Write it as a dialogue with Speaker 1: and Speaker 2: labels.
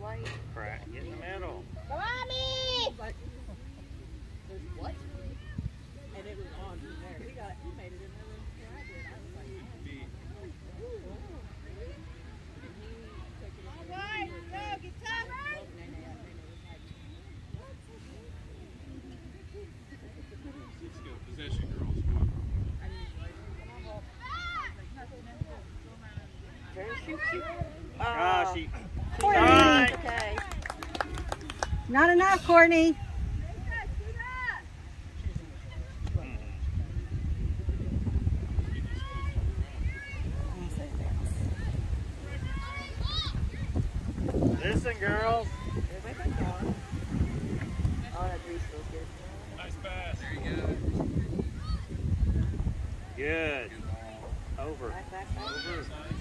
Speaker 1: Crack. Get in the middle.
Speaker 2: Mommy!
Speaker 3: What? And it was on from there. He made it in there before I did. I was like,
Speaker 2: All right, go, get tough.
Speaker 4: Let's go. Possession, girls.
Speaker 1: Ah, she.
Speaker 2: Courtney.
Speaker 3: okay.
Speaker 2: Not enough, Courtney.
Speaker 1: Listen, girls.
Speaker 3: Oh, that grease feels good.
Speaker 4: Nice pass.
Speaker 5: There you go.
Speaker 1: Good. Over.
Speaker 3: Back.
Speaker 1: Over.